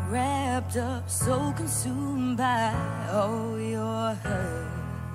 wrapped up, so consumed by all your hurt.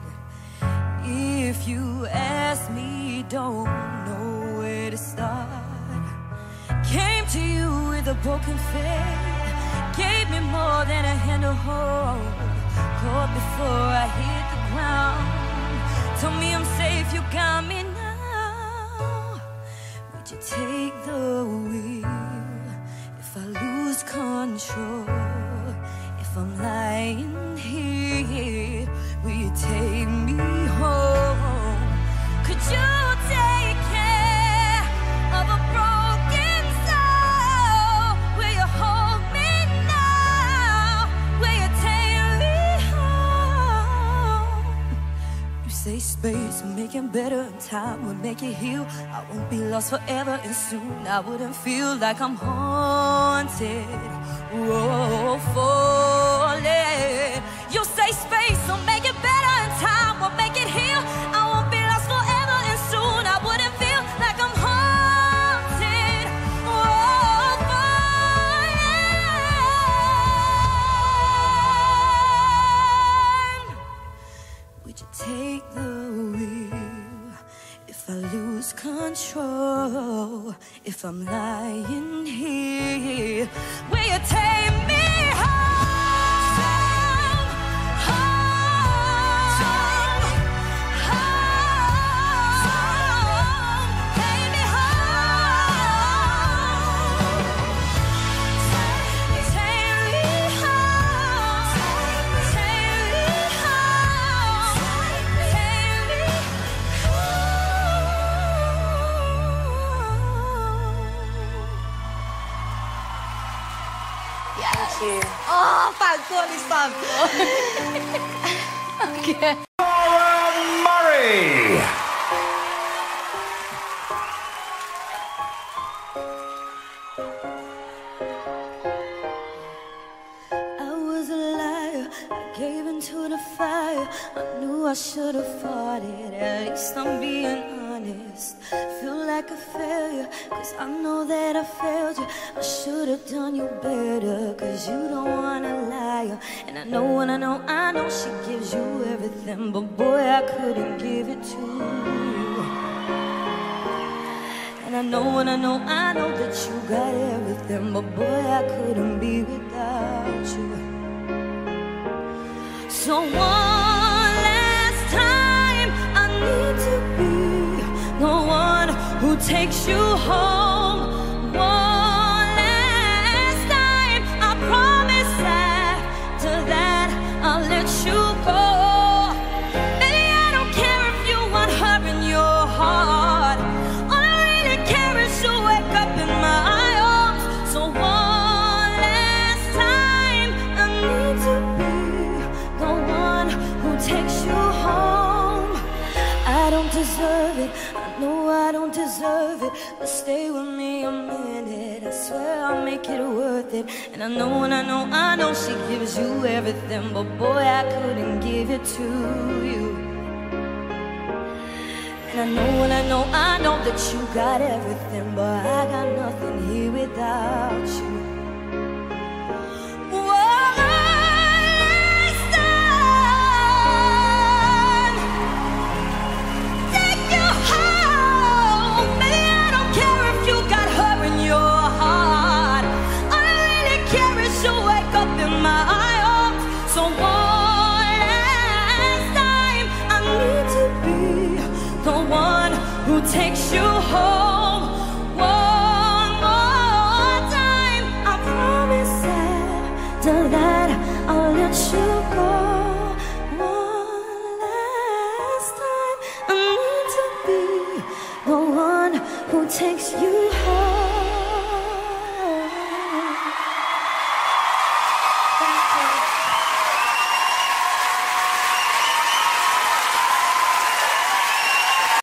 If you ask me, don't know where to start. Came to you with a broken faith, gave me more than a hand to hold. Caught before I hit the ground, told me I'm safe, you got me now. Would you take the wheel if I lose control? If I'm lying here, will you take me home? Could you take care of a broken soul? Will you hold me now? Will you take me home? You say space will make it better, and time will make it heal. I won't be lost forever, and soon I wouldn't feel like I'm haunted. Whoa, falling. You say space will make it better, and time will make it heal. I won't be lost forever, and soon I wouldn't feel like I'm haunted. Whoa, falling. Would you take the wheel if I lose control? If I'm lying here, will you take me home? Home, home, take me home. Take me home. Take me home. Take me Thank you. Oh, ฝากตัวลิซ่าโอเค Laura Murray. I was a liar, I gave into the fire. I knew I should have fought it, at least I'm being honest. Feel like a failure, cause I know that I failed you. I should have done you better, cause you don't want a liar. And I know she gives you everything, but boy, I couldn't give it to you. And I know that you got everything, but boy, I couldn't be without you. So one last time, I need to be the one who takes you home. One last time, I promise after that I'll let you go. Baby, I don't care if you want her in your heart. All I really care is to wake up in my arms. So one last time, I need to be the one who takes you home. I don't deserve it, I know I don't deserve it, but stay with me a minute, I swear I'll make it worth it. And I know she gives you everything, but boy, I couldn't give it to you. And I know that you got everything, but I got nothing here without you. So one last time, I need to be the one who takes you home.